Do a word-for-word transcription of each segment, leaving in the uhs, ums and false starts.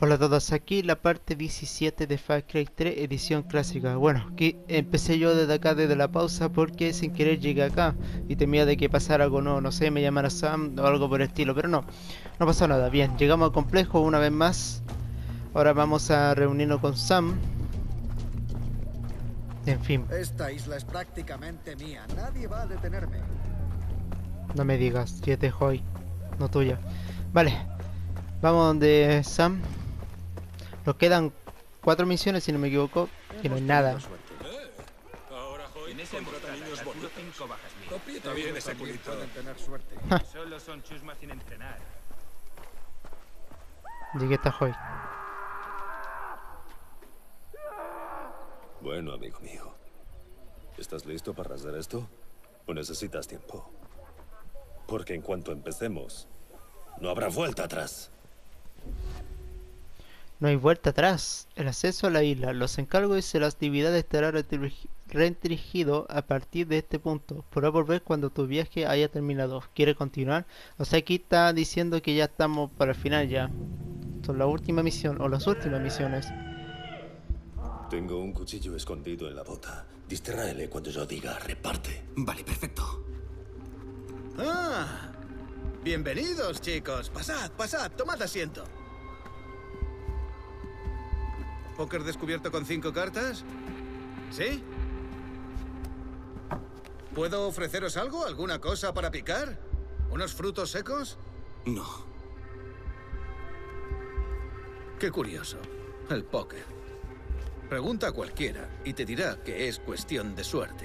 Hola a todos, aquí la parte diecisiete de Far Cry tres edición clásica. Bueno, aquí empecé yo desde acá, desde la pausa, porque sin querer llegué acá y temía de que pasara algo, no, no sé, me llamara Sam o algo por el estilo, pero no, no pasó nada. Bien, llegamos al complejo una vez más. Ahora vamos a reunirnos con Sam. En fin. Esta isla es prácticamente mía, nadie va a detenerme. No me digas, si es de Hoy, no tuya. Vale, vamos donde Sam. Nos quedan cuatro misiones, si no me equivoco, y no hay nada. Eh, ahora Hoy En esa contrata niños emboscada, bonitos. cinco bajas mías. Aprieta bien ese culito. Pueden tener suerte. Solo son chusmas sin entrenar. ¿De qué está Hoy? Bueno, amigo mío. ¿Estás listo para hacer esto? ¿O necesitas tiempo? Porque en cuanto empecemos, no habrá vuelta atrás. No hay vuelta atrás. El acceso a la isla, los encargos y las actividades estará restringido a partir de este punto. Podrás volver cuando tu viaje haya terminado. ¿Quiere continuar? O sea, aquí está diciendo que ya estamos para el final ya. Son la última misión o las últimas misiones. Tengo un cuchillo escondido en la bota. Distráele cuando yo diga reparte. Vale, perfecto. Ah, bienvenidos, chicos. Pasad, pasad, tomad asiento. ¿Póker descubierto con cinco cartas? ¿Sí? ¿Puedo ofreceros algo? ¿Alguna cosa para picar? ¿Unos frutos secos? No. Qué curioso. El póker. Pregunta a cualquiera y te dirá que es cuestión de suerte.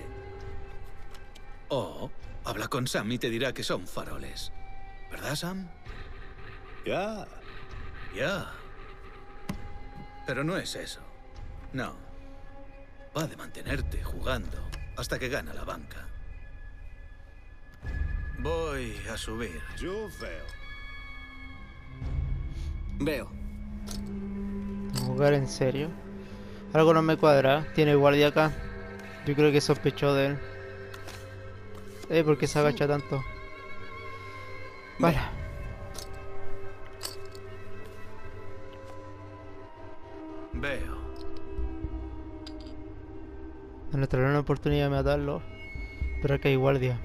O habla con Sam y te dirá que son faroles. ¿Verdad, Sam? Ya. Ya. Pero no es eso. No. Va de mantenerte jugando hasta que gana la banca. Voy a subir. Yo veo. Veo. ¿Jugar en serio? Algo no me cuadra. Tiene guardia acá. Yo creo que sospechó de él. Eh, ¿por qué se agacha tanto? Vale. Veo. Nos traerá una oportunidad de matarlo. Pero que hay guardia.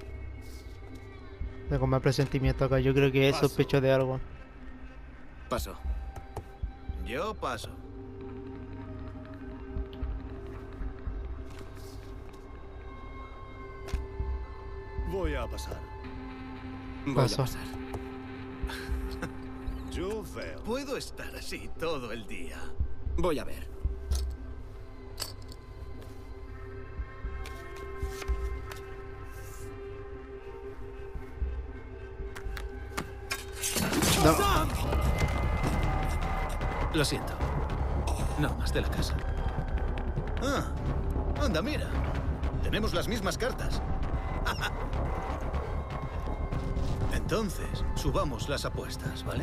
Tengo más presentimiento acá. Yo creo que él Paso. sospechó de algo. Paso. Yo paso. Voy a pasar. Voy Paso. a pasar. Yo veo. Puedo estar así todo el día. Voy a ver. No. Lo siento. No más de la casa. Ah, anda, mira. Tenemos las mismas cartas. Entonces, subamos las apuestas, ¿vale?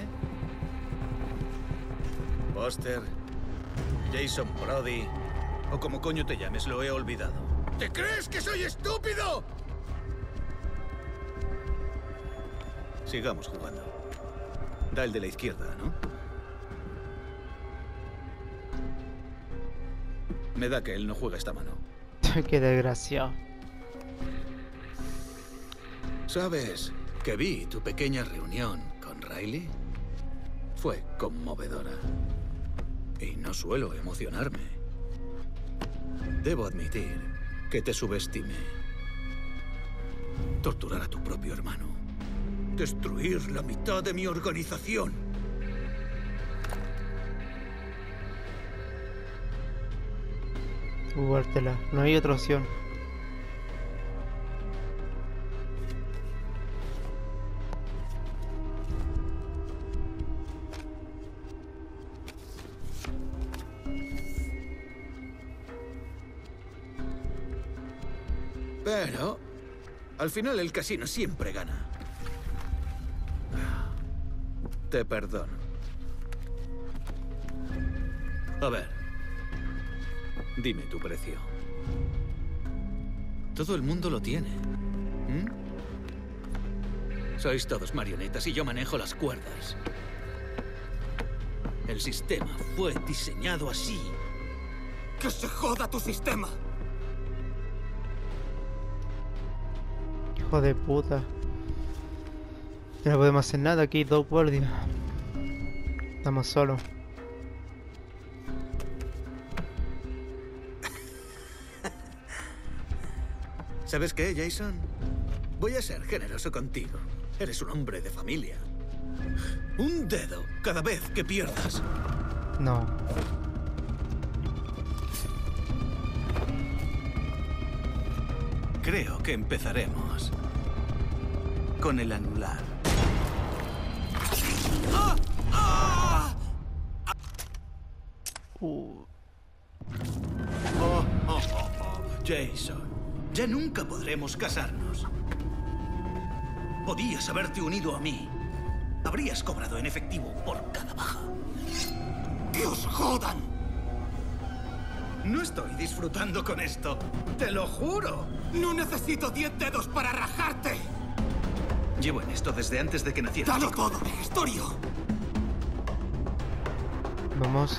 Buster, Jason Brody, o como coño te llames, lo he olvidado. ¿Te crees que soy estúpido? Sigamos jugando. Da el de la izquierda, ¿no? Me da que él no juega esta mano. Qué desgraciado. ¿Sabes que vi tu pequeña reunión con Riley? Fue conmovedora. Y no suelo emocionarme. Debo admitir que te subestimé. Torturar a tu propio hermano. Destruir la mitad de mi organización. Jugártela. No hay otra opción. Pero, al final el casino siempre gana. Te perdono. A ver. Dime tu precio. Todo el mundo lo tiene. ¿Mm? Sois todos marionetas y yo manejo las cuerdas. El sistema fue diseñado así. ¡Que se joda tu sistema! Hijo de puta. Ya no podemos hacer nada, aquí hay dos guardias. Estamos solos. ¿Sabes qué, Jason? Voy a ser generoso contigo. Eres un hombre de familia. Un dedo cada vez que pierdas. No. Creo que empezaremos con el anular. ¡Ah! ¡Ah! Uh. Oh, oh, oh, oh. Jason, ya nunca podremos casarnos. Podías haberte unido a mí. Habrías cobrado en efectivo por cada baja. ¡Que os jodan! No estoy disfrutando con esto. ¡Te lo juro! ¡No necesito diez dedos para rajarte! Llevo en esto desde antes de que naciera. ¡Dalo todo, Historio! Vamos.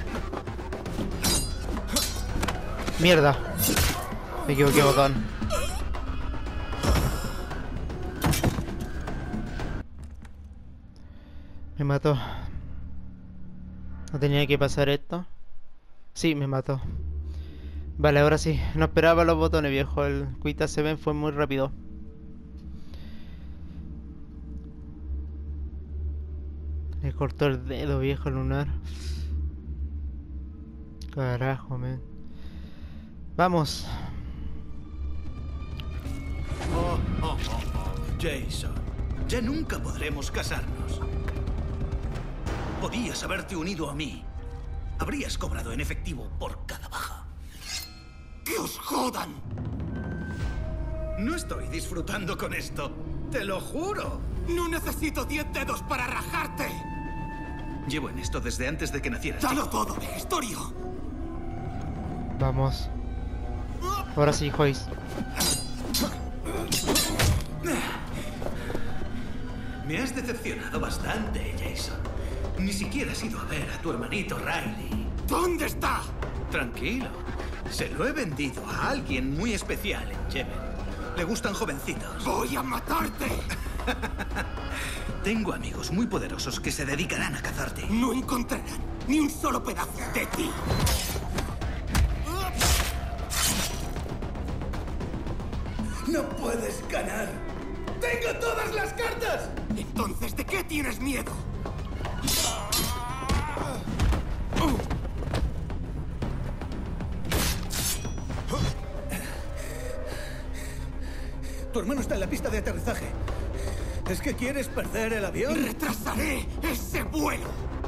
Mierda. Me equivoqué, botón. Me mató. ¿No tenía que pasar esto? Sí, me mató. Vale, ahora sí. No esperaba los botones, viejo. El Quit A siete fue muy rápido. Le cortó el dedo, viejo lunar. Carajo, man. Vamos. Oh, oh, oh, oh. Jason, ya nunca podremos casarnos. Podías haberte unido a mí. Habrías cobrado en efectivo por cada baja. ¡Que os jodan! No estoy disfrutando con esto. ¡Te lo juro! ¡No necesito diez dedos para rajarte! Llevo en esto desde antes de que nacieras. ¡Dalo todo, Historio! Vamos. Ahora sí, Joyce. Me has decepcionado bastante, Jason. Ni siquiera has ido a ver a tu hermanito Riley. ¿Dónde está? Tranquilo. Se lo he vendido a alguien muy especial en Yemen. Le gustan jovencitos. ¡Voy a matarte! Tengo amigos muy poderosos que se dedicarán a cazarte. No encontrarán ni un solo pedazo de ti. ¡No puedes ganar! ¡Tengo todas las cartas! Entonces, ¿de qué tienes miedo? Tu hermano está en la pista de aterrizaje. ¿Es que quieres perder el avión? ¡Retrasaré ese vuelo!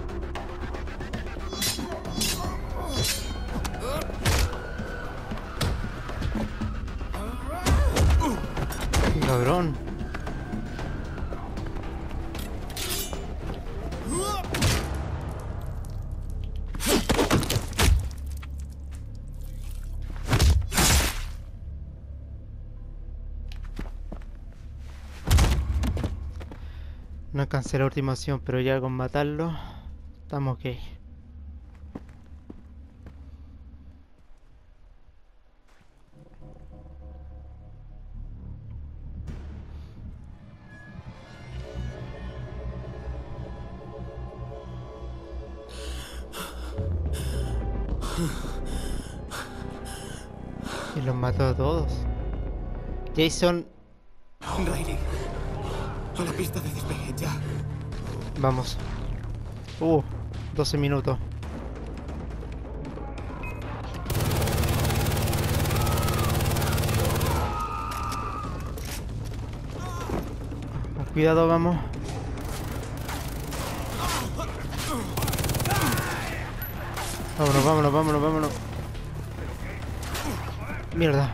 Cabrón. No alcancé la última opción, pero ya con matarlo estamos ok. Y los mató a todos. Jason, Riley, a la pista de despegue, ya. vamos. Uh, doce minutos. Con cuidado, vamos. Vámonos, vámonos, vámonos, vámonos. Mierda.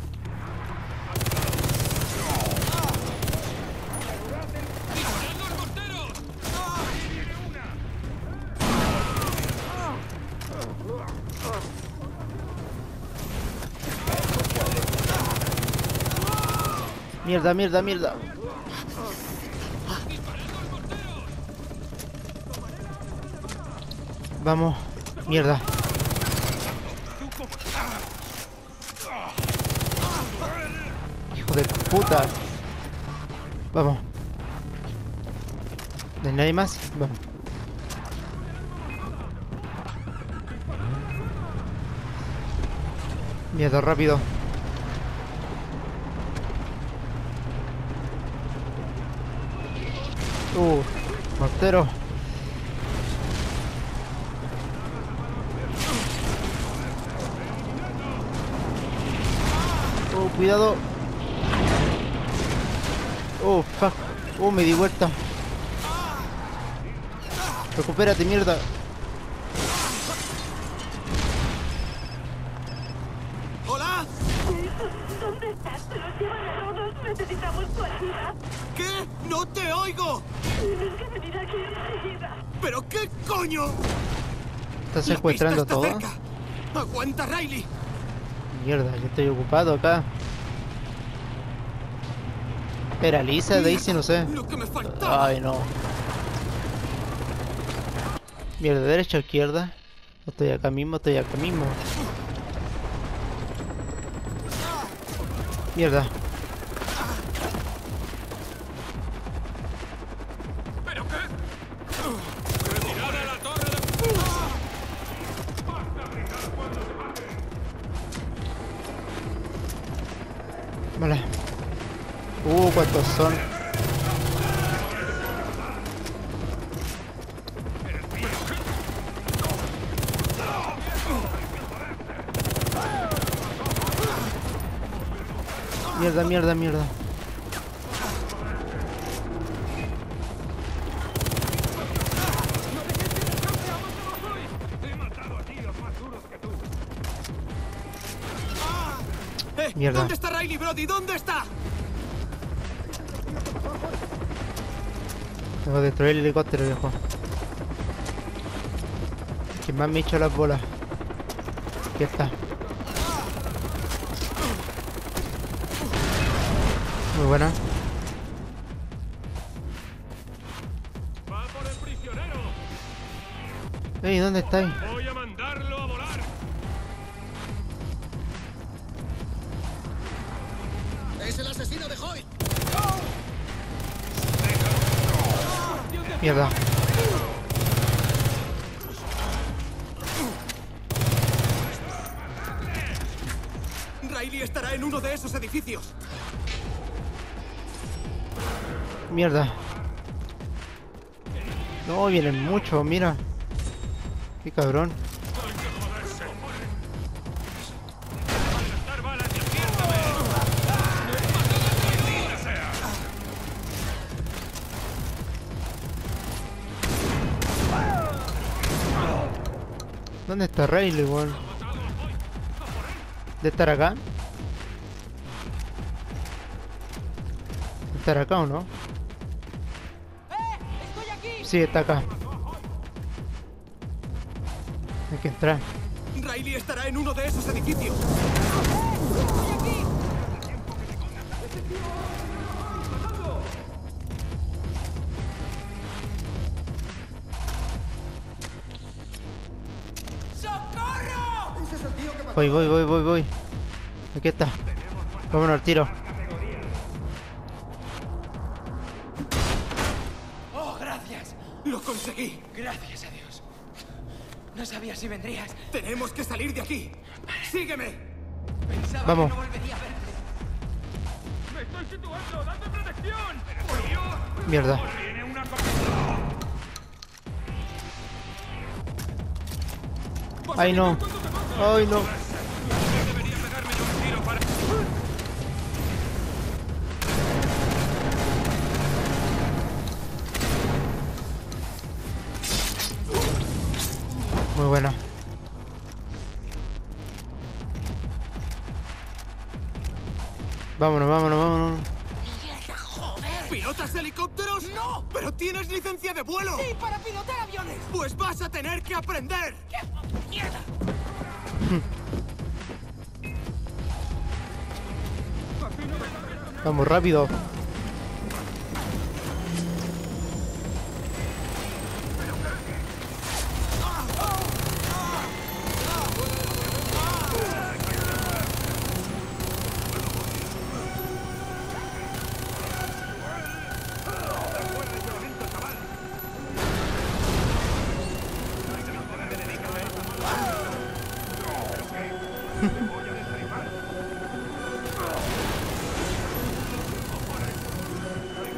Mierda, mierda, mierda. Vamos. Mierda. Hijo de puta. Vamos. ¿No hay nadie más? Vamos. Mierda, rápido. Uh, mortero. Oh, cuidado. Oh, fuck. Oh, me di vuelta. Recupérate, mierda. ¡Hola! ¿Dónde estás? Nos llevan a todos. Necesitamos tu ayuda. ¿Qué? ¡No te oigo! Tienes que venir aquí enseguida. ¿Pero qué coño? ¿Estás La secuestrando pista todo? está cerca. ¡Aguanta, Riley! Mierda, yo estoy ocupado acá. Espera, Lisa, Daisy, no sé. Lo que me faltaba. Ay, no. Mierda, derecha o izquierda. Estoy acá mismo, estoy acá mismo. Mierda. ¿Pero qué? ¡Retirada a la torre de... Vale. Uh, cuántos son. Mierda, mierda, mierda. ¡Eh! Mierda. ¿Dónde está Riley, Brody? ¿Dónde está? Tengo que destruir el helicóptero, viejo. ¿Quién más me echó las bolas? Aquí está. Muy buena. ¡Va por el prisionero! Ey, ¿dónde estáis? ¡Voy a mandarlo a volar! ¡Es el asesino de Hoyt! Mierda. Riley estará en uno de esos edificios. Mierda. No, vienen muchos, mira. Qué cabrón. ¿Dónde está Riley, weón? ¿De estar acá? ¿De estar acá o no? Sí, está acá. Hay que entrar. Riley estará en uno de esos edificios. Voy, voy, voy, voy, voy. Aquí está. Vámonos al tiro. ¡Oh, gracias! ¡Lo conseguí! Gracias a Dios. No sabía si vendrías. ¡Tenemos que salir de aquí! ¡Sígueme! Pensaba Vamos. que no volvería a verte. ¡Me estoy situando! ¡Dame protección! ¡Por Dios! Mierda. ¡Tiene una Ay, no. Ay, no. Debería pegarme yo un tiro para... Muy buena. Vámonos, vámonos, vámonos. ¿Pilotas helicópteros? ¡No! ¡Pero tienes licencia de vuelo! ¡Sí, para pilotar aviones! ¡Pues vas a tener que aprender! ¡Mierda! Vamos, rápido.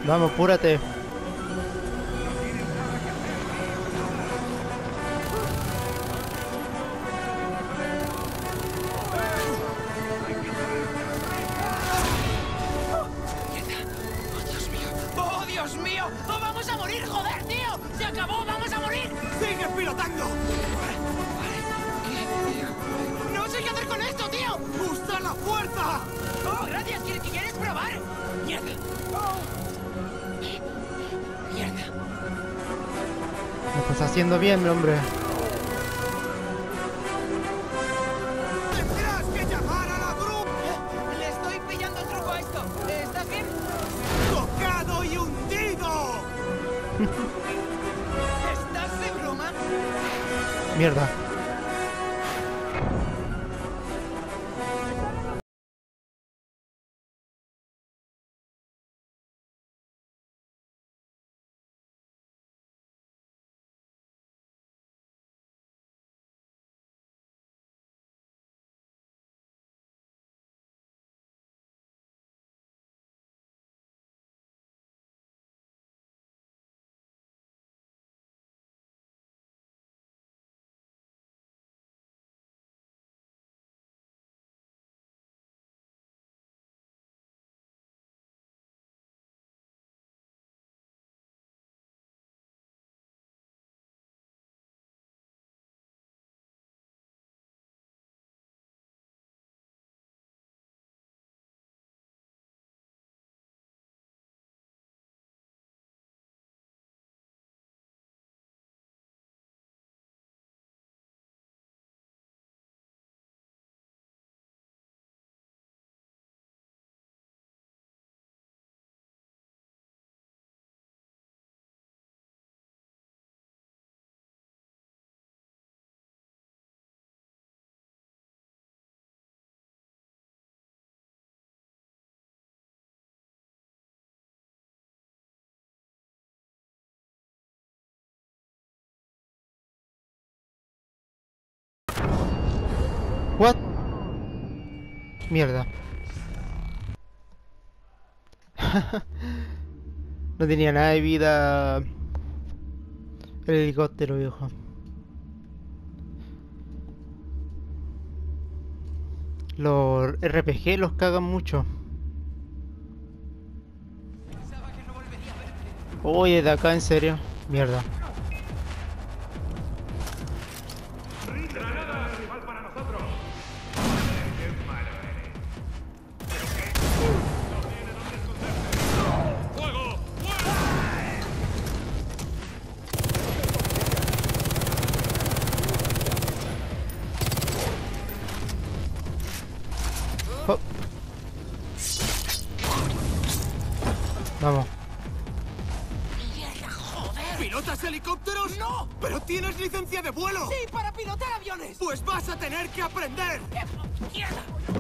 Vamos, apúrate. ¡Oh, Dios mío! ¡No vamos a morir, joder, tío! ¡Se acabó! ¡Vamos a morir! ¡Sigue pilotando! ¡No sé qué hacer con esto, tío! ¡Usa la fuerza! ¡Oh, gracias! ¿Quieres, ¿quieres probar? ¡Mierda! ¡Mierda! Lo estás haciendo bien, mi hombre. ¡Tendrás que llamar a la grúa! Le estoy pillando el truco a esto. ¿Estás bien? ¡Tocado y hundido! ¿Estás de broma? Mierda. What? Mierda. No tenía nada de vida el helicóptero, viejo. Los R P G los cagan mucho. Oye, de acá, en serio. Mierda. Oh. Vamos. ¿Pilotas helicópteros? ¡No! ¡Pero tienes licencia de vuelo! ¡Sí, para pilotar aviones! ¡Pues vas a tener que aprender! ¡Mierda!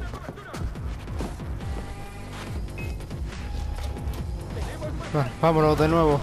Va, vámonos de nuevo.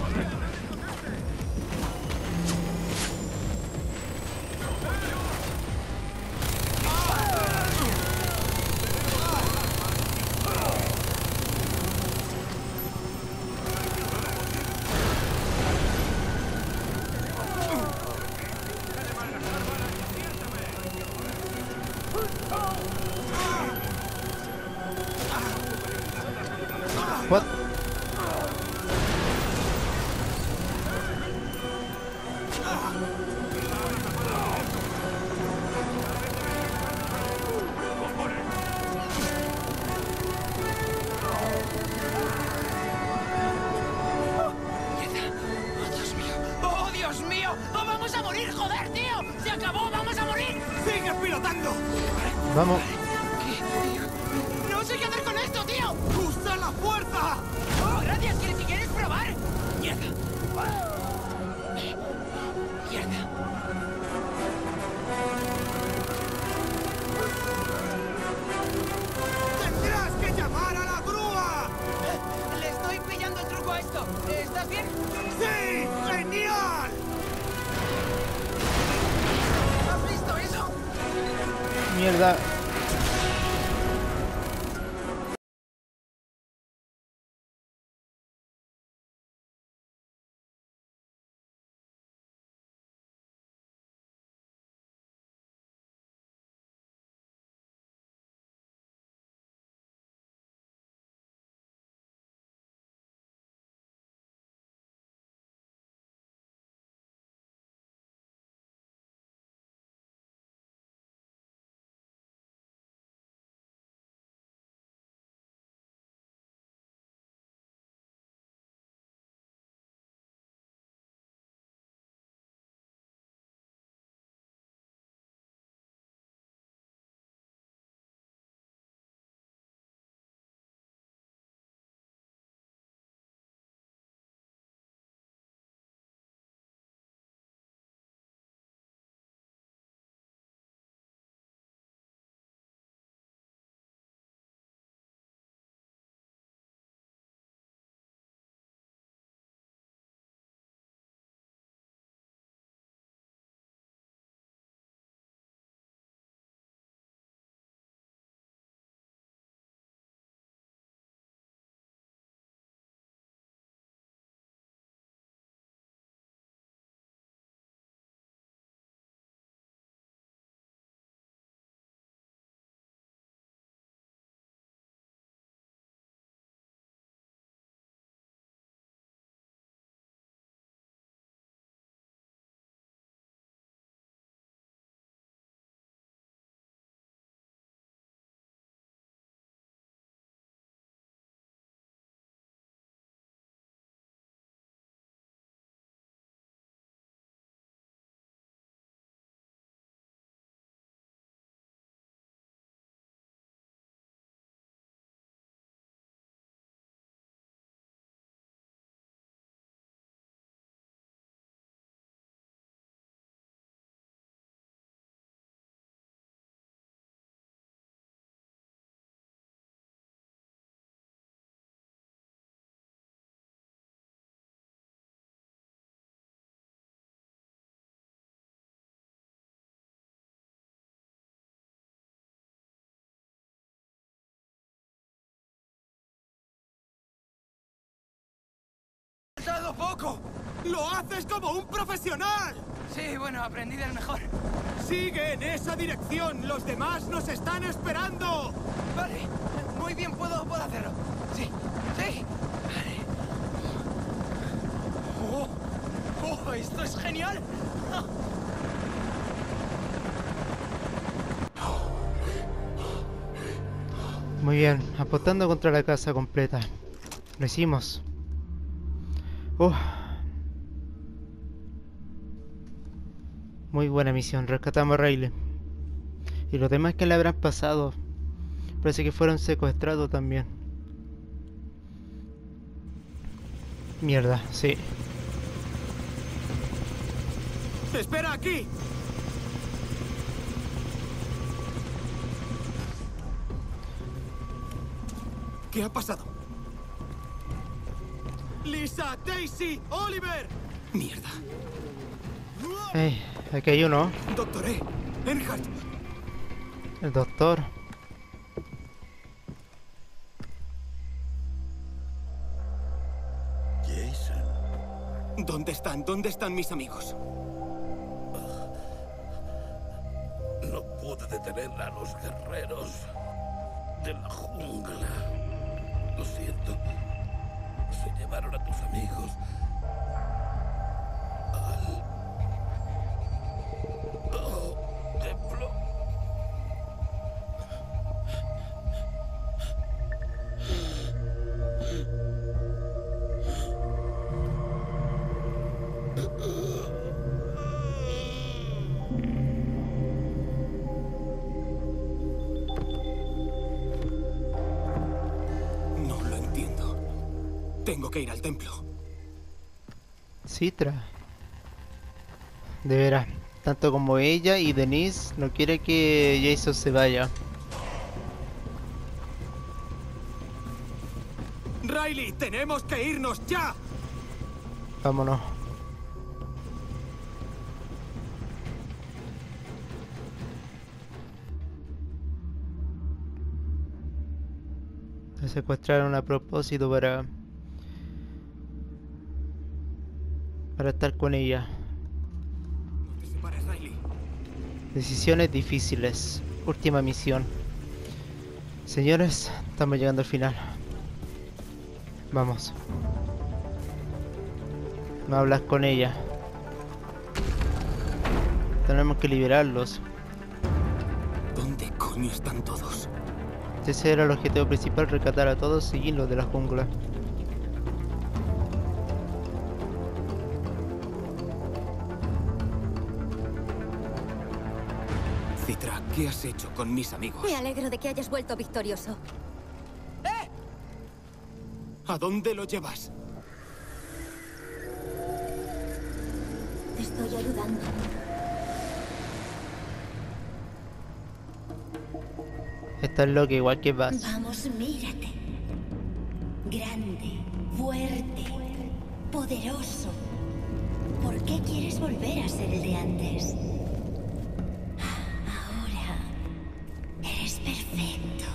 What? ¡Oh, Dios mío! ¡Oh, vamos a morir, joder, tío! ¡Se acabó! ¡Vamos a morir! ¡Sigue pilotando! Vamos. ¡No sé qué hacer con esto, tío! ¡Usa la fuerza! ¡Oh, gracias! ¿Quieres, ¿quieres probar? ¡Mierda! ¡Mierda! ¡Tendrás que llamar a la grúa! Le estoy pillando el truco a esto. ¿Estás bien? ¡Sí! ¡Genial! ¿Has visto eso? Mierda. entrenado poco. ¡Lo haces como un profesional! Sí, bueno, aprendí del mejor. ¡Sigue en esa dirección! ¡Los demás nos están esperando! Vale, muy bien, puedo, puedo hacerlo. Sí, sí. Vale. ¡Oh! ¡Oh, esto es genial! ¡Ah! Muy bien, apostando contra la casa completa. Lo hicimos. Uh. Muy buena misión, rescatamos a Riley. Y los demás que le habrán pasado, parece que fueron secuestrados también. Mierda, sí. ¡Espera aquí! ¿Qué ha pasado? ¡Lisa! ¡Daisy! ¡Oliver! ¡Mierda! Ey, aquí hay uno. Doctor E. Earnhardt. El doctor. Jason. ¿Dónde están? ¿Dónde están mis amigos? No pude detener a los guerreros de la jungla. Lo siento. Se llevaron a tus amigos al oh, templo. No lo entiendo. Tengo que ir al templo. Citra. De veras, tanto como ella y Denise no quiere que Jason se vaya. Riley, tenemos que irnos ya. Vámonos. La secuestraron a propósito para para estar con ella. No te separes, Riley. Decisiones difíciles. Última misión. Señores, estamos llegando al final. Vamos. No hablas con ella. Tenemos que liberarlos. ¿Dónde coño están todos? Ese era el objetivo principal, rescatar a todos y irlos de la jungla. Citra, ¿qué has hecho con mis amigos? Me alegro de que hayas vuelto victorioso. ¿A dónde lo llevas? Te estoy ayudando. Estás loca igual que vas. Vamos, mírate. Grande, fuerte, poderoso. ¿Por qué quieres volver a ser el de antes? Ahora eres perfecto.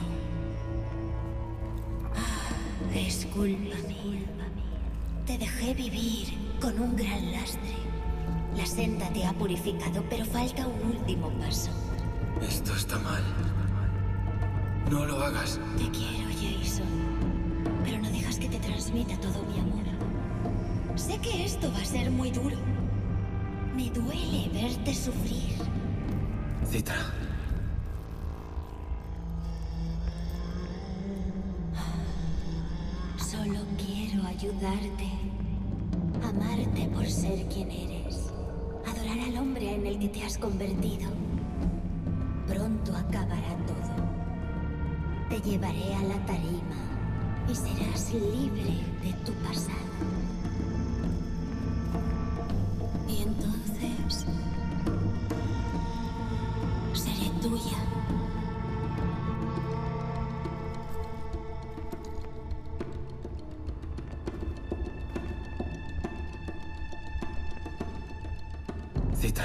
Ah, es culpa mía. Te dejé vivir con un gran lastre. La senda te ha purificado, pero falta un último paso. Esto está mal. No lo hagas. Te quiero, Jason. Pero no dejas que te transmita todo mi amor. Sé que esto va a ser muy duro. Me duele verte sufrir. Citra. Solo quiero ayudarte. Amarte por ser quien eres. Adorar al hombre en el que te has convertido. Pronto acabará todo. Te llevaré a la tarima y serás libre de tu pasado. Y entonces seré tuya. Citra.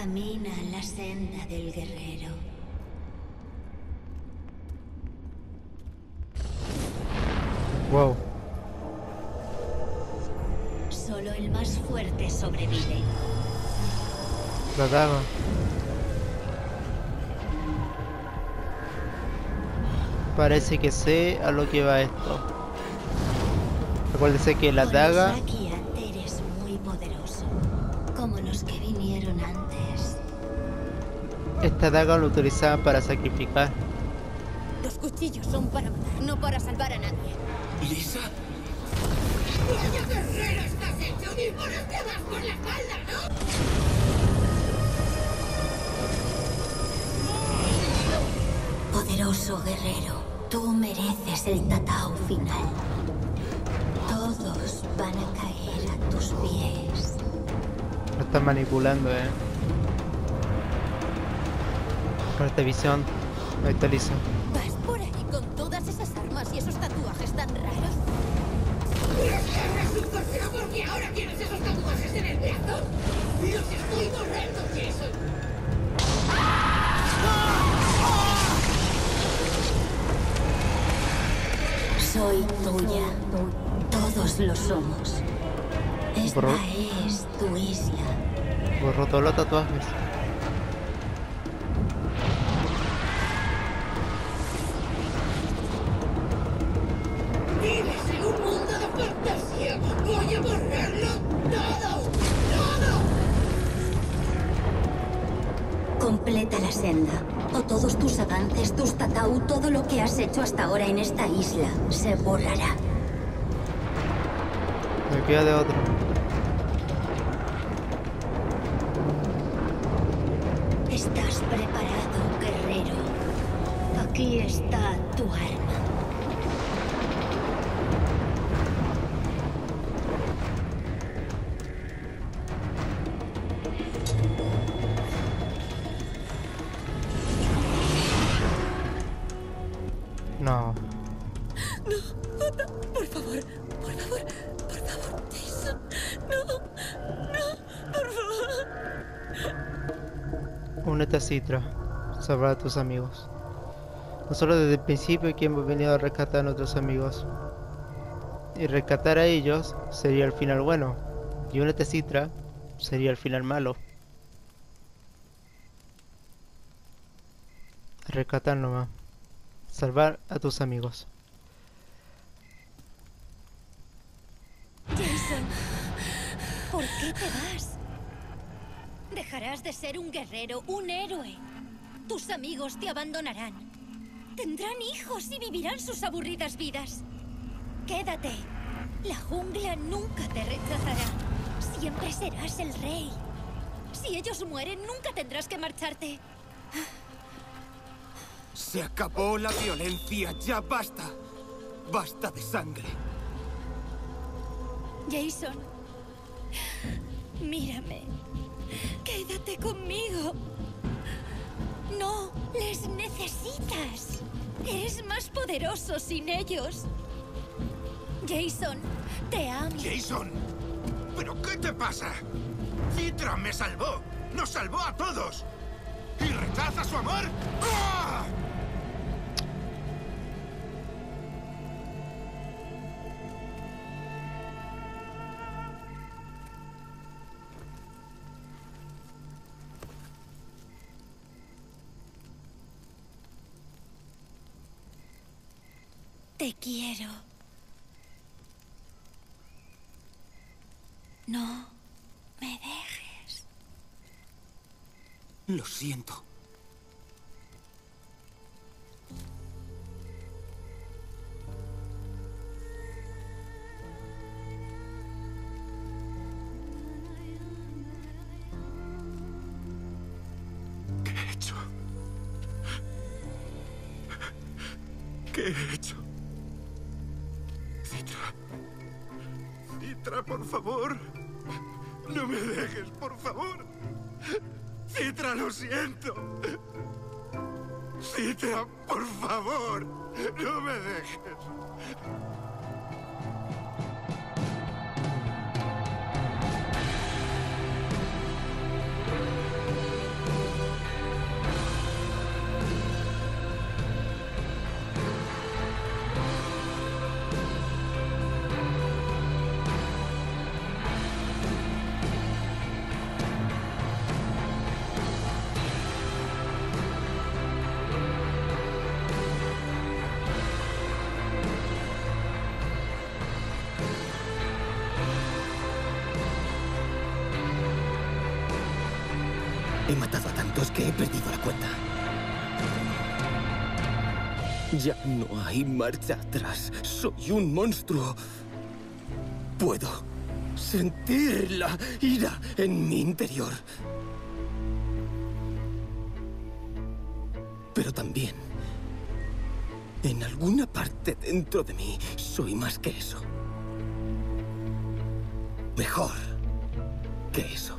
Camina la senda del guerrero. Wow. Solo el más fuerte sobrevive. La daga. Parece que sé a lo que va esto. Recuérdese que la Con daga... Misaki eres muy poderoso, como los que vinieron antes. Esta daga lo utilizaban para sacrificar. Los cuchillos son para matar, no para salvar a nadie. ¿Lisa? ¡Vaya guerrero estás hecho! ¡Ni por este vas por la espalda, ¿no? Poderoso guerrero, tú mereces el tatao final. Todos van a caer a tus pies. Lo están manipulando, eh. Con esta visión. Ahí está Lisa. ¿Vas por ahí con todas esas armas y esos tatuajes tan raros? ¡Eres súper feo porque ahora tienes esos tatuajes en el brazo! ¡Los estoy borrando, Jason! Soy tuya. Todos lo somos. Esta Borró. es tu isla. Borró todos los tatuajes. ¡Vives en un mundo de fantasía! ¡Voy a borrarlo todo! ¡Todo! Completa la senda. O todos tus avances, tus tatau, todo lo que has hecho hasta ahora en esta isla se borrará. Me queda de otro. Estás preparado, guerrero. Aquí está tu arma. No. Por favor, por favor, por favor, Jason. No, no, por favor. Únete a Citra. Salvar a tus amigos. Nosotros desde el principio que hemos venido a rescatar a nuestros amigos. Y rescatar a ellos sería el final bueno. Y únete a Citra sería el final malo. Rescatar nomás. Salvar a tus amigos. Jason, ¿por qué te vas? Dejarás de ser un guerrero, un héroe. Tus amigos te abandonarán. Tendrán hijos y vivirán sus aburridas vidas. Quédate. La jungla nunca te rechazará. Siempre serás el rey. Si ellos mueren, nunca tendrás que marcharte. Se acabó la violencia, ya basta. Basta de sangre. Jason, mírame. Quédate conmigo. No les necesitas. Eres más poderoso sin ellos. Jason, te amo. Jason, ¿pero qué te pasa? Citra me salvó. Nos salvó a todos. ¿Y rechaza su amor? ¡Ah! Te quiero. No me dejes. Lo siento. ¿Qué he hecho? ¿Qué he hecho? Citra. Citra, por favor. No me dejes, por favor. Citra, lo siento. Citra, por favor. No me dejes. He matado a tantos que he perdido la cuenta. Ya no hay marcha atrás. Soy un monstruo. Puedo sentir la ira en mi interior. Pero también, en alguna parte dentro de mí, soy más que eso. Mejor que eso.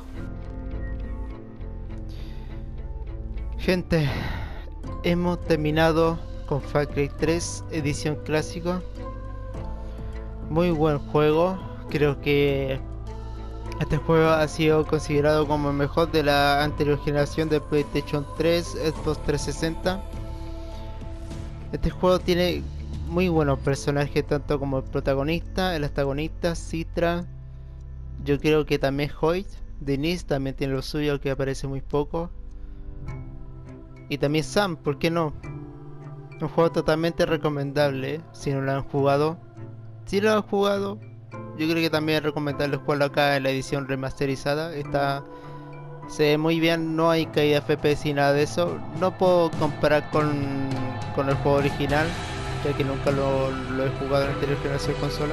Gente, hemos terminado con Far Cry tres edición clásico. Muy buen juego. Creo que este juego ha sido considerado como el mejor de la anterior generación de PlayStation tres, Xbox trescientos sesenta. Este juego tiene muy buenos personajes, tanto como el protagonista, el antagonista, Citra. Yo creo que también Hoyt, Denise también tiene lo suyo, que aparece muy poco. Y también Sam, ¿por qué no? Un juego totalmente recomendable, ¿eh? Si no lo han jugado. Si lo han jugado, yo creo que también es recomendable jugarlo acá en la edición remasterizada. Está, se ve muy bien, no hay caída de F P S ni nada de eso. No puedo comparar con, con el juego original, ya que nunca lo, lo he jugado en la anterior generación de consola.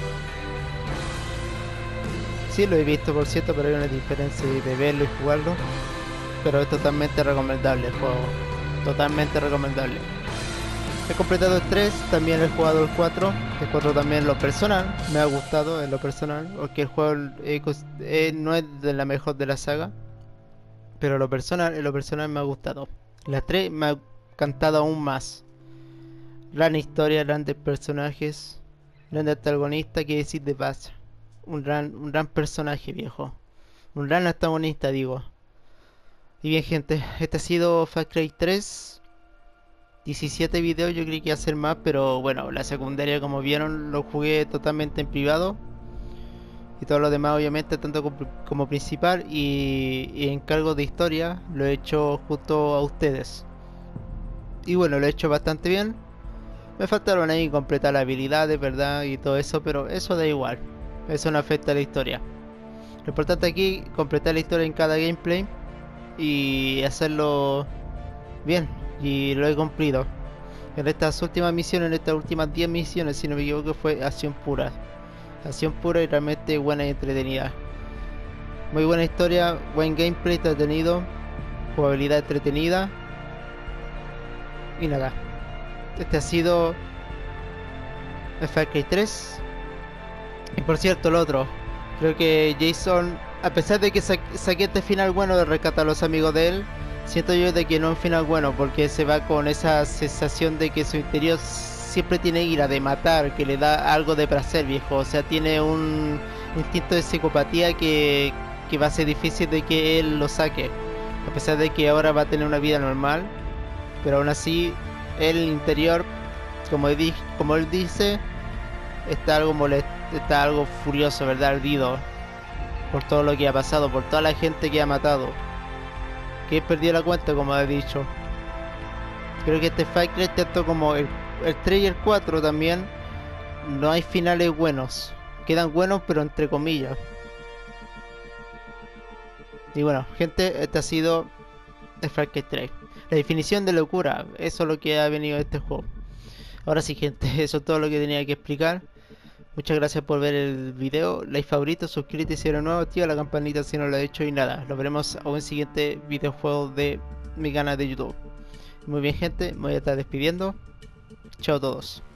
Sí lo he visto, por cierto, pero hay una diferencia de verlo y jugarlo. Pero es totalmente recomendable el juego, totalmente recomendable. He completado el tres, también he jugado el cuatro. El cuatro también en lo personal me ha gustado, en lo personal, porque el juego eh, eh, no es de la mejor de la saga, pero en lo personal, en lo personal me ha gustado. La tres me ha encantado aún más. Gran historia, grandes personajes, gran antagonista, que decir de paz. Un gran, un gran personaje, viejo. Un gran antagonista, digo. Y bien, gente, este ha sido Far Cry tres. diecisiete videos, yo creí que iba a ser más, pero bueno, la secundaria, como vieron, lo jugué totalmente en privado. Y todo lo demás, obviamente, tanto como, como principal y, y encargo de historia, lo he hecho junto a ustedes. Y bueno, lo he hecho bastante bien. Me faltaron ahí completar las habilidades, ¿verdad? Y todo eso, pero eso da igual. Eso no afecta a la historia. Lo importante aquí, completar la historia en cada gameplay y hacerlo bien, y lo he cumplido en estas últimas misiones, en estas últimas diez misiones, si no me equivoco, fue acción pura, acción pura y realmente buena y entretenida. Muy buena historia, buen gameplay entretenido, jugabilidad entretenida. Y nada, este ha sido el Far Cry tres. Y por cierto, el otro, creo que Jason, a pesar de que sa saqué este final bueno de rescatar a los amigos de él, siento yo de que no es un final bueno, porque se va con esa sensación de que su interior siempre tiene ira de matar, que le da algo de placer, viejo. O sea, tiene un instinto de psicopatía que, que va a ser difícil de que él lo saque. A pesar de que ahora va a tener una vida normal, pero aún así, el interior, como, di como él dice, está algo molesto, está algo furioso, ¿verdad? Ardido por todo lo que ha pasado, por toda la gente que ha matado, que he perdido la cuenta, como he dicho. Creo que este Far Cry, tanto como el, el tres y el cuatro también, no hay finales buenos. Quedan buenos, pero entre comillas. Y bueno, gente, este ha sido el Far Cry tres. La definición de locura, eso es lo que ha venido de este juego. Ahora sí, gente, eso es todo lo que tenía que explicar. Muchas gracias por ver el video, like, favorito, suscríbete si eres nuevo, activa la campanita si no lo has hecho y nada, nos veremos en un siguiente videojuego de mi canal de YouTube. Muy bien, gente, me voy a estar despidiendo. Chao a todos.